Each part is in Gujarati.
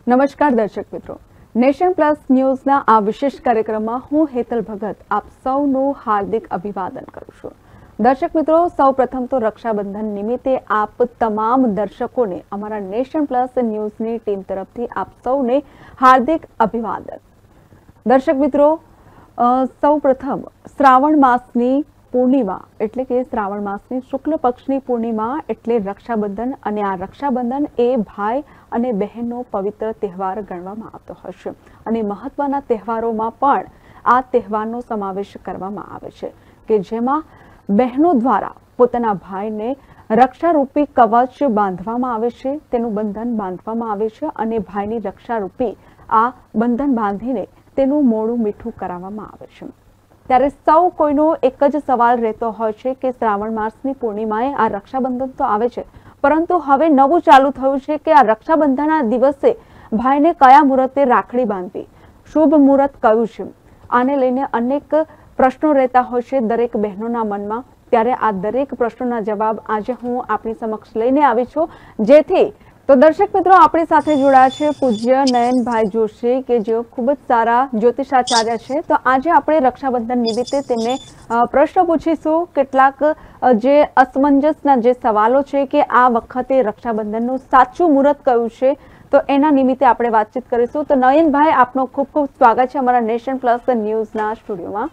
નમસ્કાર દર્શક મિત્રો, નેશન પ્લસ ન્યૂઝના આ વિશેષ કાર્યક્રમમાં હું હેતલ ભગત આપ સૌનું હાર્દિક અભિવાદન કરું છું। દર્શક મિત્રો, સૌપ્રથમ તો રક્ષાબંધન નિમિત્તે આપ તમામ દર્શકોને અમારા નેશન પ્લસ ન્યૂઝની ટીમ તરફથી આપ સૌને હાર્દિક અભિવાદન। દર્શક મિત્રો, સૌપ્રથમ શ્રાવણ માસની પૂર્ણિમા એટલે કે શ્રાવણ માસની શુક્લ પક્ષની પૂર્ણિમા એટલે રક્ષાબંધન અને આ રક્ષાબંધન એ ભાઈ અને બહેનનો પવિત્ર તહેવાર ગણવામાં આવતો હશે અને મહત્વના તહેવારોમાં પણ આ તહેવારનો સમાવેશ કરવામાં આવે છે કે જેમાં બહેનો દ્વારા પોતાના ભાઈને રક્ષારૂપી કવચ બાંધવામાં આવે છે, તેનું બંધન બાંધવામાં આવે છે અને ભાઈની રક્ષારૂપી આ બંધન બાંધીને તેનું મોઢું મીઠું કરાવવામાં આવે છે। ત્યારે સૌ કોઈનો એક જ સવાલ રહેતો હોય છે કે શ્રાવણ માસની પૂર્ણિમાએ આ રક્ષાબંધન તો આવે છે, પરંતુ હવે નવું ચાલુ થયું છે કે આ રક્ષાબંધનના દિવસે ભાઈને કયા મુહૂર્તે રાખડી બાંધવી, શુભ મુહૂર્ત કયું છે, આને લઈને અનેક પ્રશ્નો રહેતા હોય છે દરેક બહેનોના મનમાં। ત્યારે આ દરેક પ્રશ્નોના જવાબ આજે હું આપની સમક્ષ લઈને આવી છું, જેથી તો દર્શક મિત્રો આપણી સાથે જોડાયા છે પૂજ્ય નયનભાઈ જોશી કે જેઓ ખૂબ જ સારા જ્યોતિષાચાર્ય છે। તો આજે આપણે રક્ષાબંધન નિમિત્તે તેમને પ્રશ્ન પૂછીશું, કેટલાક જે અસમંજસના જે સવાલો છે કે આ વખતે રક્ષાબંધનનું સાચું મુહૂર્ત કયું છે, તો એના નિમિત્તે આપણે વાતચીત કરીશું। તો નયનભાઈ, આપનો ખૂબ ખૂબ સ્વાગત છે અમારા નેશન પ્લસ ન્યૂઝના સ્ટુડિયોમાં।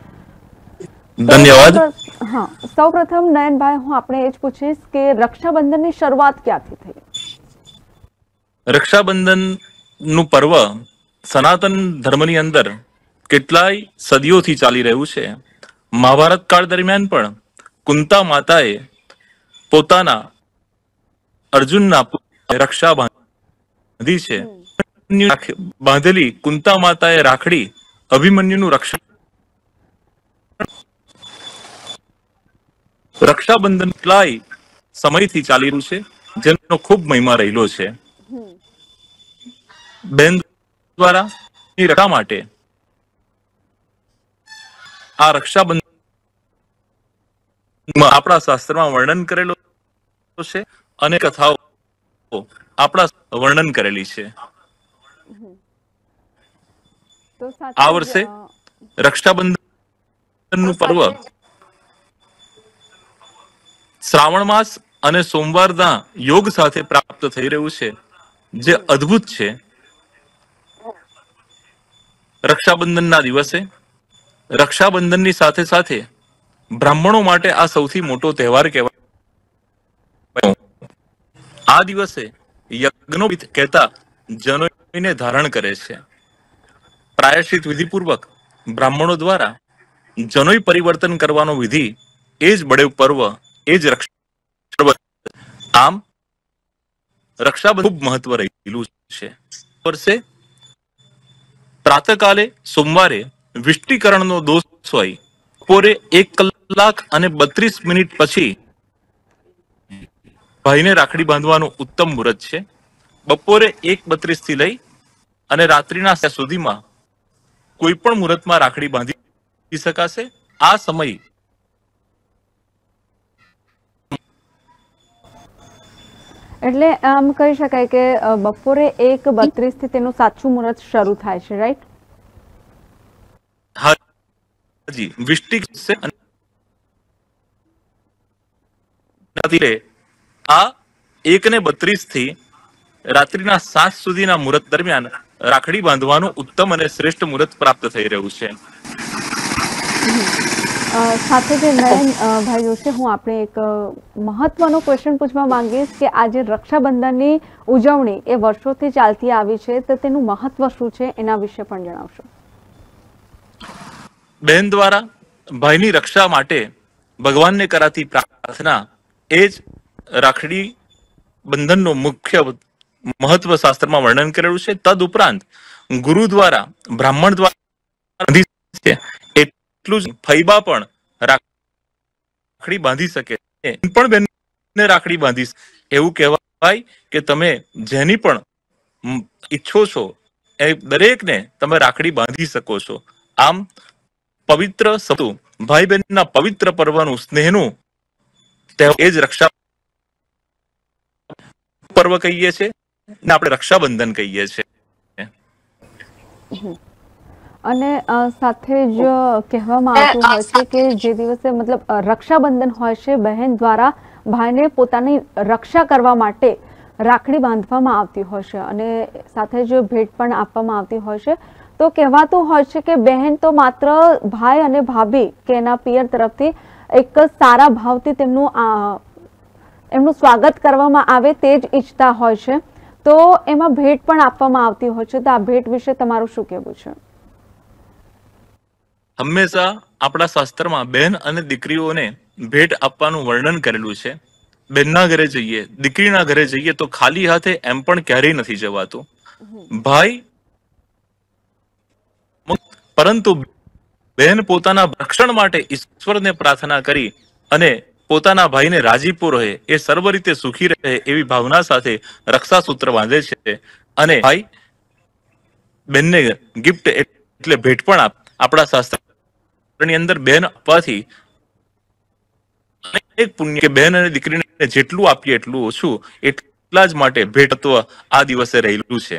ધન્યવાદ। હા, સૌપ્રથમ નયનભાઈ, હું આપણે એ જ પૂછીશ કે રક્ષાબંધનની શરૂઆત ક્યાંથી થઈ? રક્ષાબંધન નું પર્વ સનાતન ધર્મની અંદર કેટલાય સદીઓથી ચાલી રહ્યું છે। મહાભારત કાળ દરમિયાન પણ કુંતા માતાએ પોતાના અર્જુનના રક્ષા બાંધી છે। બાંધેલી કુંતા માતાએ રાખડી અભિમન્યુનું રક્ષાબંધન કેટલાય સમયથી ચાલી રહ્યું છે, જેનો ખૂબ મહિમા રહેલો છે। બેન દ્વારા રક્ષા માટે આ રક્ષાબંધન આપણા શાસ્ત્રમાં વર્ણન કરેલો છે અને કથાઓ આપણા વર્ણન કરેલી છે। આ વર્ષે રક્ષાબંધનનું પર્વ શ્રાવણ માસ અને સોમવારના યોગ સાથે પ્રાપ્ત થઈ રહ્યું છે, જે અદ્ભુત છે। રક્ષાબંધનના દિવસે રક્ષાબંધનની સાથે સાથે બ્રાહ્મણો માટે આ સૌથી મોટો તહેવાર કહેવાય। આ દિવસે યજ્ઞો કહેતા જનોઈને ધારણ કરે છે। પ્રાયશ્ચિત વિધિપૂર્વક બ્રાહ્મણો દ્વારા જનોઈ પરિવર્તન કરવાનો વિધિ એ જ બળેવ પર્વ, એ જ રક્ષાબંધન। આમ રક્ષાબંધન ખૂબ મહત્વ રહેલું છે। વર્ષે પ્રાતકાલે સોમવારે વિષ્ટિકરણનો દોષ હોય, બપોરે 1 કલાક અને 32 મિનિટ પછી ભાઈને રાખડી બાંધવાનું ઉત્તમ મુહૂર્ત છે। બપોરે 1:32 થી લઈ અને રાત્રિના સુધીમાં કોઈ પણ મુહૂર્તમાં રાખડી બાંધી શકાશે। આ સમય એટલે આમ કહી શકાય કે બપોરે 1:32 થી તેનું સાચું મુહૂર્ત શરૂ થાય છે, રાઈટ? હાજી, વિષ્ટિક આ 1:32 થી રાત્રિના 7 સુધીના મુહૂર્ત દરમિયાન રાખડી બાંધવાનું ઉત્તમ અને શ્રેષ્ઠ મુહૂર્ત પ્રાપ્ત થઈ રહ્યું છે। સાથે જે નયનભાઈ જોશી, હું આપણે એક મહત્વનો ક્વેશ્ચન પૂછવા માંગીશ કે આજે રક્ષાબંધનની ઉજવણી એ વર્ષોથી ચાલતી આવી છે, તો તેનું મહત્વ શું છે એના વિશે પણ જણાવશો? બહેન દ્વારા ભાઈની રક્ષા માટે ભગવાનને કરાતી પ્રાર્થના એ જ રાખડી બંધનનો મુખ્ય મહત્વ શાસ્ત્રમાં વર્ણન કરેલું છે। તદ ઉપરાંત ગુરુ દ્વારા બ્રાહ્મણ દ્વારા એટલું જ ફૈબા પણ રાખડી બાંધી શકે છે, પણ બેનને રાખડી બાંધી એવું કહેવાય કે તમે જેની પણ ઈચ્છો છો એ દરેકને તમે રાખડી બાંધી શકો છો। આમ પવિત્ર ભાઈ બહેનના પવિત્ર પર્વનું સ્નેહનું એ જ રક્ષા પર્વ કહીએ છીએ। આપણે રક્ષાબંધન કહીએ છીએ. અને સાથે જ કહેવામાં આવતું હોય છે કે જે દિવસે મતલબ રક્ષાબંધન હોય છે, બહેન દ્વારા ભાઈને પોતાની રક્ષા કરવા માટે રાખડી બાંધવામાં આવતી હોય છે અને સાથે જ ભેટ પણ આપવામાં આવતી હોય છે. તો કહેવાતું હોય છે કે બહેન તો માત્ર ભાઈ અને ભાભી કે એના પિયર તરફથી એક સારા ભાવથી એમનું સ્વાગત કરવામાં આવે તે જ ઈચ્છતા હોય છે. તો એમાં ભેટ પણ આપવામાં આવતી હોય છે. તો આ ભેટ વિશે તમારું શું કહેવું છે? હંમેશા આપણા શાસ્ત્રમાં બહેન અને દીકરીઓને ભેટ આપવાનું વર્ણન કરેલું છે. બહેનના ઘરે જઈએ, દીકરીના ઘરે જઈએ તો ખાલી હાથે એમ પણ ક્યારેય નથી જવાતું. ભાઈ પરંતુ બહેન પોતાના રક્ષણ માટે ઈશ્વરને પ્રાર્થના કરી અને પોતાના ભાઈને રાજીપો રહે, એ સર્વ રીતે સુખી રહે એવી ભાવના સાથે રક્ષાસૂત્ર બાંધે છે અને ભાઈ બહેનને ગિફ્ટ એટલે ભેટ પણ આપણા શાસ્ત્રની અંદર બહેન આપવાથી અનેક પુણ્ય કે બહેન અને દીકરીને જેટલું આપીએ એટલું ઓછું, એટલા જ માટે ભેટત્વ આ દિવસે રહેલું છે.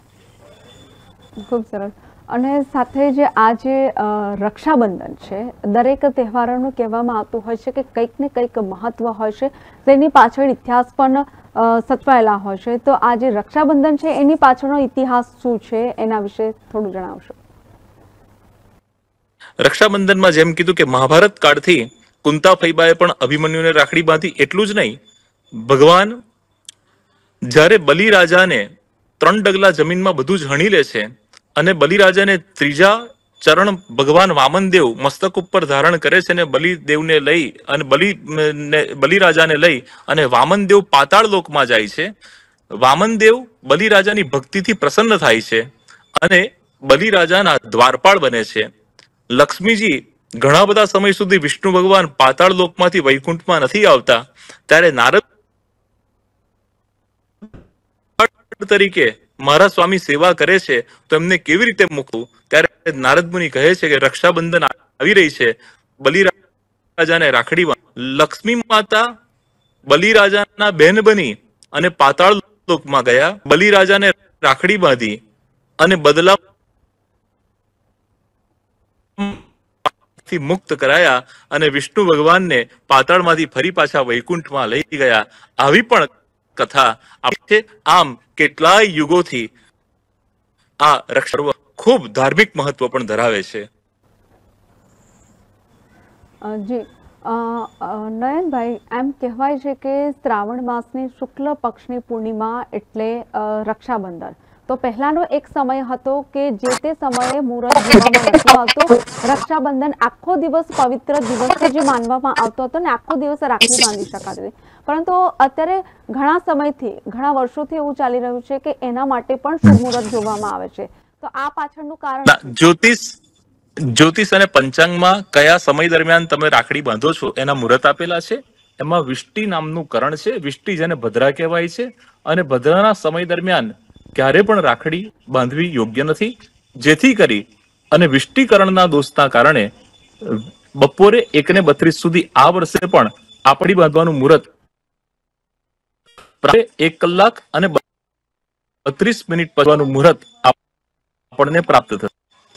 ખૂબ સરસ. અને સાથે જ આ જે રક્ષાબંધન છે, દરેક તહેવારોનું કહેવામાં આવતું હોય છે કે કંઈક ને કંઈક મહત્વ હોય છે, તેની પાછળ ઇતિહાસ પણ સચવાયેલા હોય છે. તો આ જે રક્ષાબંધન છે એની પાછળનો ઇતિહાસ શું છે એના વિશે થોડું જણાવશો? રક્ષાબંધનમાં જેમ કીધું કે મહાભારત કાળથી કુંતા ફૈબાએ પણ અભિમન્યુને રાખડી બાંધી, એટલું જ નહીં, ભગવાન જ્યારે બલિરાજાને 3 ડગલા જમીનમાં બધું જ હણી લે છે અને બલિરાજાને ત્રીજા ચરણ ભગવાન વામનદેવ મસ્તક ઉપર ધારણ કરે છે અને બલિદેવને લઈ અને બલિરાજાને લઈ અને વામનદેવ પાતાળ લોકમાં જાય છે. વામનદેવ બલિરાજાની ભક્તિથી પ્રસન્ન થાય છે અને બલિરાજાના દ્વારપાળ બને છે. લક્ષ્મીજી ઘણા બધા સમય સુધી વિષ્ણુ ભગવાન પાતાળ લોકમાંથી વૈકુંઠમાં નથી આવતા, ત્યારે નારદ તરીકે મારા સ્વામી સેવા કરે છે તો એમને કેવી રીતે મૂકવું? ત્યારે નારદ મુનિ કહે છે કે રક્ષાબંધન આવી રહી છે, બલિરાજાને રાખડી લક્ષ્મી માતા બલિરાજાના બહેન બની અને પાતાળ લોકમાં ગયા, બલિરાજાને રાખડી બાંધી અને બદલા મુક્ત કરાયા અને વિષ્ણુ ભગવાનને પાતાળમાંથી ફરી પાછા વૈકુંઠમાં લઈ ગયા. આવી પણ કથા છે. આમ કેટલાય યુગોથી આ રક્ષા ખૂબ ધાર્મિક મહત્વ પણ ધરાવે છે. જી નયનભાઈ, એમ કહેવાય છે કે શ્રાવણ માસની શુક્લ પક્ષની પૂર્ણિમા એટલે રક્ષાબંધન. તો પહેલાનો એક સમય હતો કે જે તે સમયે મુહૂર્ત જોવામાં નહોતું આવતું. રક્ષાબંધન આખો દિવસ પવિત્ર દિવસ જે માનવામાં આવતો હતો ને આખો દિવસ રાખડી બાંધી શકાતી હતી. પરંતુ અત્યારે ઘણા સમયથી, ઘણા વર્ષોથી એવું ચાલી રહ્યું છે કે એના માટે પણ શુભ મુહૂર્ત જોવામાં આવે છે. તો આ પાછળનું કારણ જ્યોતિષ અને પંચાંગમાં કયા સમય દરમિયાન તમે રાખડી બાંધો છો એના મુહૂર્ત આપેલા છે. એમાં વિષ્ટિ નામનું કરણ છે. વિષ્ટિ જેને ભદ્રા કહેવાય છે અને ભદ્રાના સમય દરમિયાન ક્યારે પણ રાખડી બાંધવી યોગ્ય નથી. જેથી કરી અને વિષ્ટિકરણના દોષના કારણે બપોરે 1:32 સુધી આ વર્ષે પણ આપડી બાંધવાનું મુહૂર્ત 1 કલાક અને 32 મિનિટ પછીનું મુહૂર્ત આપણને પ્રાપ્ત થશે.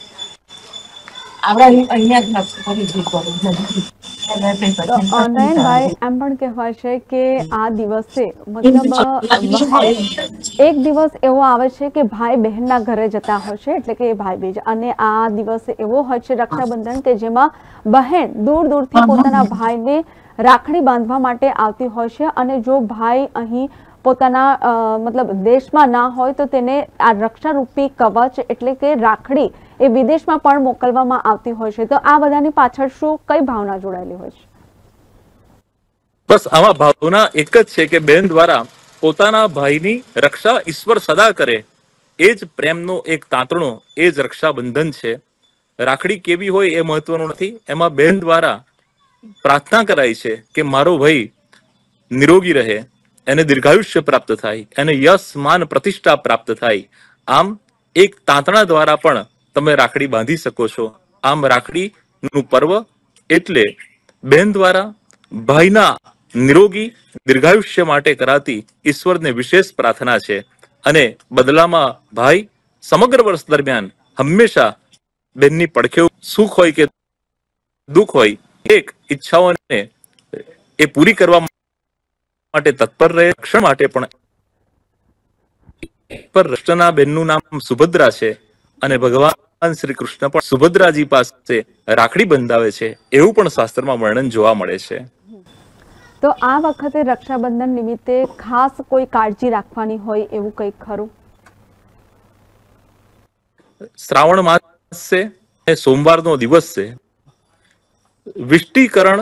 નયનભાઈ, એમ પણ કહેવાય છે કે આ દિવસે મતલબ એક દિવસ એવો આવે છે કે ભાઈ બહેનના ઘરે જતા હોય છે, એટલે કે ભાઈ બીજ, અને આ દિવસ એવો હોય છે રક્ષાબંધન કે જેમાં બહેન દૂર દૂરથી પોતાના ભાઈને રાખડી બાંધવા માટે આવતી હોય છે. અને જો ભાઈ અહીં પોતાના મતલબ દેશમાં ના હોય તો તેને આ રક્ષારૂપી કવચ એટલે કે રાખડી એ વિદેશમાં પણ મોકલવામાં આવતી હોય છે. તો આ બધાની પાછળ શું કઈ ભાવના જોડાયેલી હોય છે? બસ આમાં ભાવના એક જ છે કે બહેન દ્વારા પોતાના ભાઈની રક્ષા ઈશ્વર સદા કરે, એ જ પ્રેમનો એક તાંતણો, એ જ રક્ષાબંધન છે. રાખડી કેવી હોય એ મહત્વનું નથી. એમાં બહેન દ્વારા પ્રાર્થના કરાય છે કે મારો ભાઈ નિરોગી રહે, એને દીર્ઘાયુષ્ય પ્રાપ્ત થાય, એને યશ માન પ્રતિષ્ઠા પ્રાપ્ત થાય. આમ એક તાંતણા દ્વારા પણ તમે રાખડી બાંધી શકો છો. આમ રાખડીનું પર્વ એટલે બહેન દ્વારા ભાઈના નિરોગી દીર્ઘાયુષ્ય માટે કરાતી ઈશ્વરને વિશેષ પ્રાર્થના છે. અને બદલામાં ભાઈ સમગ્ર વર્ષ દરમિયાન હંમેશા બેનની પડખે સુખ હોય કે દુઃખ હોય એક ઈચ્છાઓને એ પૂરી કરવા માટે તત્પર રહે, રક્ષણ માટે પણ. પર રક્ષના બેનનું નામ સુભદ્રા છે અને ભગવાન શ્રી કૃષ્ણ પણ સુભદ્રાજી પાસે રાખડી બંધાવે છે એવું પણ શાસ્ત્રમાં વર્ણન જોવા મળે છે. તો આ વખતે રક્ષાબંધન નિમિત્તે ખાસ કોઈ કાળજી રાખવાની હોય એવું કંઈક ખરું? શ્રાવણ માસ છે, સોમવારનો દિવસ છે. વિષ્ટિકરણ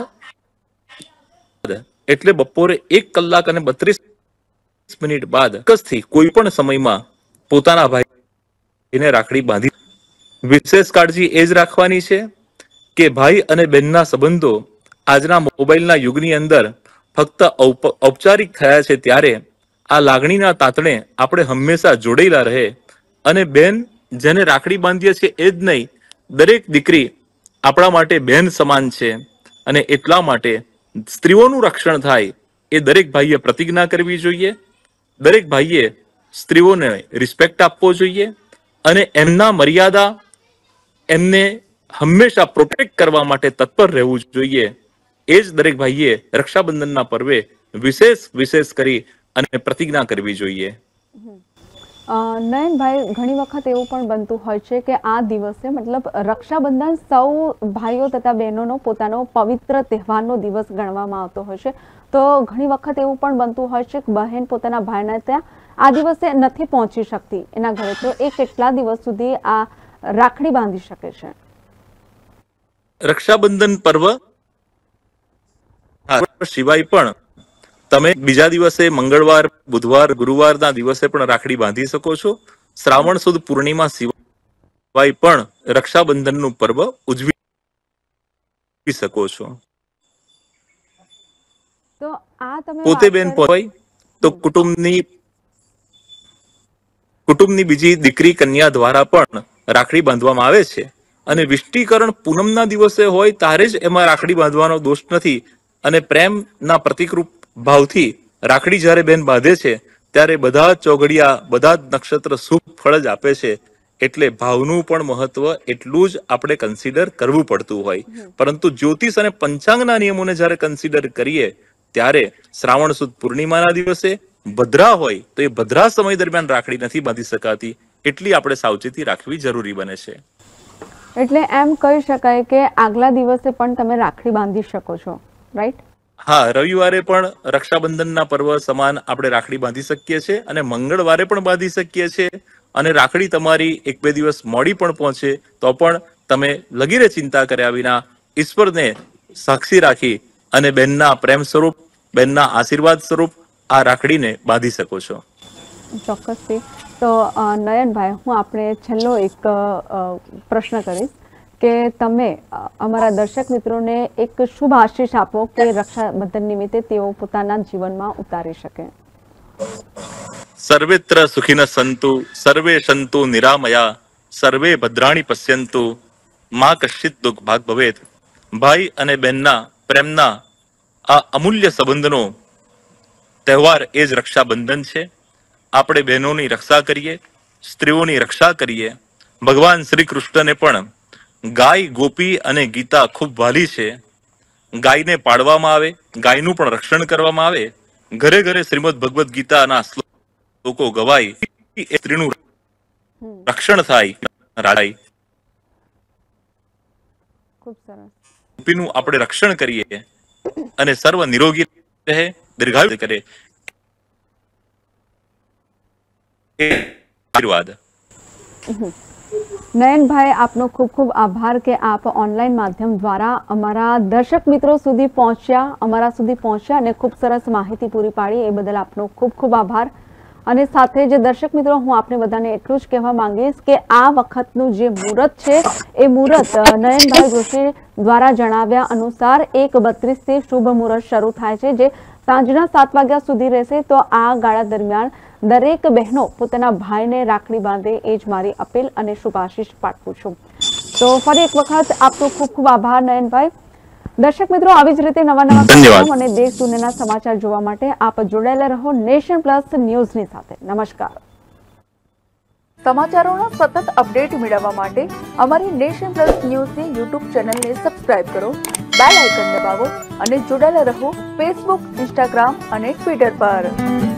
એટલે બપોરે 1 કલાક અને 32 મિનિટ બાદ ચોક્કસથી કોઈ પણ સમયમાં પોતાના ભાઈને રાખડી બાંધી. વિશેષ કાળજી એ જ રાખવાની છે કે ભાઈ અને બહેનના સંબંધો આજના મોબાઈલના યુગની અંદર ફક્ત ઔપચારિક થયા છે, ત્યારે આ લાગણીના તાતણે આપણે હંમેશા જોડાયેલા રહે. અને બેન જેને રાખડી બાંધીએ છીએ એ જ નહીં, દરેક દીકરી આપણા માટે બહેન સમાન છે અને એટલા માટે સ્ત્રીઓનું રક્ષણ થાય એ દરેક ભાઈએ પ્રતિજ્ઞા કરવી જોઈએ. દરેક ભાઈએ સ્ત્રીઓને રિસ્પેક્ટ આપવો જોઈએ અને એમના મર્યાદા એમને હંમેશા પ્રોટેક્ટ કરવા માટે તત્પર રહેવું જોઈએ. એ જ દરેક ભાઈએ રક્ષાબંધનના પર્વે વિશેષ કરી અને પ્રતિજ્ઞા કરવી જોઈએ. નયનભાઈ, ઘણી વખત એવું પણ બનતું હોય છે કે આ દિવસે મતલબ રક્ષાબંધન સૌ ભાઈઓ તથા બહેનોનો પોતાનો પવિત્ર તહેવારનો દિવસ ગણવામાં આવતો હોય છે. તો ઘણી વખત એવું પણ બનતું હોય છે કે બહેન પોતાના ભાઈના ત્યાં આ દિવસે નથી પહોંચી શકતી એના ઘરે, તો એ કેટલા દિવસ સુધી આ રાખડી બાંધી શકે છે? રક્ષાબંધન પર્વ સિવાય પણ તમે બીજા દિવસે મંગળવાર, બુધવાર, ગુરુવારના દિવસે પણ રાખડી બાંધી શકો છો. શ્રાવણ સુદ પૂર્ણિમા સિવાય પણ રક્ષાબંધનનું પર્વ ઉજવી શકો છો. તો આ તમે પોતે બેન હોય તો કુટુંબની બીજી દીકરી કન્યા દ્વારા પણ રાખડી બાંધવામાં આવે છે. અને વિષ્ટિકરણ પૂનમના દિવસે હોય ત્યારે જ એમાં રાખડી બાંધવાનો દોષ નથી. અને પ્રેમના પ્રતિકરૂપ ભાવથી રાખડી જ્યારે બેન બાંધે છે ત્યારે બધા જ ચોઘડિયા, બધા જ નક્ષત્ર શુભ ફળ જ આપે છે. એટલે ભાવનું પણ મહત્વ એટલું જ આપણે કન્સિડર કરવું પડતું હોય. પરંતુ જ્યોતિષ અને પંચાંગના નિયમોને જ્યારે કન્સિડર કરીએ ત્યારે શ્રાવણ સુદ પૂર્ણિમાના દિવસે ભદ્રા હોય તો એ ભદ્રા સમય દરમિયાન રાખડી નથી બાંધી શકાતી. એટલી આપણે સાવચેતી રાખવી જરૂરી બને છે. એટલે એમ કહી શકાય કે આગલા દિવસે પણ તમે રાખડી બાંધી શકો છો, રાઈટ? હા, રવિવારે પણ રક્ષાબંધનના પર્વ સમાન આપણે રાખડી બાંધી શકીએ છીએ અને મંગળવારે પણ બાંધી શકીએ છીએ. અને રાખડી તમારી 1-2 દિવસ મોડી પણ પહોંચે તો પણ તમે લગીરે ચિંતા કર્યા વિના ઈશ્વરને સાક્ષી રાખી અને બેનના પ્રેમ સ્વરૂપ, બેનના આશીર્વાદ સ્વરૂપ આ રાખડીને બાંધી શકો છો. ચોક્કસથી. તો નયનભાઈ, હું આપણે છેલ્લો એક પ્રશ્ન કરીશ કે તમે અમારા દર્શક મિત્રોને એક શુભ આશીષ આપો કે રક્ષાબંધન નિમિત્તે તેઓ પોતાના જીવનમાં ઉતારી શકે. સર્વેત્ર સુખિનઃ સંતુ, સર્વે સંતુ નિરામયા, સર્વે ભદ્રાણી પશ્યંતુ, મા કશ્ચિત દુઃખ ભાગ ભવેત. ભાઈ અને બહેનના પ્રેમના આ અમૂલ્ય સંબંધનો તહેવાર એ જ રક્ષાબંધન છે. આપણે બહેનોની રક્ષા કરીએ, સ્ત્રીઓની રક્ષા કરીએ. ભગવાન શ્રી કૃષ્ણને પણ ગાય, ગોપી અને ગીતા ખૂબ વાલી છે. ગાયને પાળવામાં આવે, ગાયનું પણ રક્ષણ કરવામાં આવે. ઘરે ઘરે શ્રીમદ ભગવદ્ ગીતાના શ્લોકો ગવાય, એ સ્ત્રીનું રક્ષણ થાય. ખૂબ સરસ. ગોપીનું આપણે રક્ષણ કરીએ અને સર્વ નિરોગી રહે, દીર્ઘાયુ કરે. આશીર્વાદ. નયનભાઈ, આપનો ખૂબ ખૂબ આભાર કે આપ ઓનલાઈન માધ્યમ દ્વારા અમારા દર્શક મિત્રો સુધી પહોંચ્યા, અમારા સુધી પહોંચ્યા અને ખૂબ સરસ માહિતી પૂરી પાડી. એ બદલ આપનો ખૂબ ખૂબ આભાર. અને સાથે જ દર્શક મિત્રો, હું આપને બધાને એટલું જ કહેવા માંગીશ કે આ વખતનું જે મુહૂર્ત છે એ મુહૂર્ત નયનભાઈ જોશી દ્વારા જણાવ્યા અનુસાર 1:32 થી શુભ મુહૂર્ત શરૂ થાય છે, જે સાંજના 7 વાગ્યા સુધી રહેશે. તો આ ગાળા દરમિયાન દરેક બહેનો પોતાના ભાઈને રાખડી બાંધે એ જ મારી અપીલ અને શુભાશીષ પાઠવું છું. તો ફરી એક વખત આપનો ખૂબ ખૂબ આભાર નયનભાઈ. દર્શક મિત્રો, આવી જ રીતે નવા કાર્યક્રમ અને દેશ દુનિયાના સમાચાર જોવા માટે આપ જોડાયેલા રહો નેશન પ્લસ ન્યૂઝની સાથે. નમસ્કાર. સમાચારોના સતત અપડેટ મેળવવા માટે અમારી નેશન પ્લસ ન્યૂઝની યુટ્યુબ ચેનલને સબસ્ક્રાઇબ કરો, બેલ આઇકન દબાવો અને જોડાયેલા રહો ફેસબુક, ઇન્સ્ટાગ્રામ અને ટ્વિટર પર।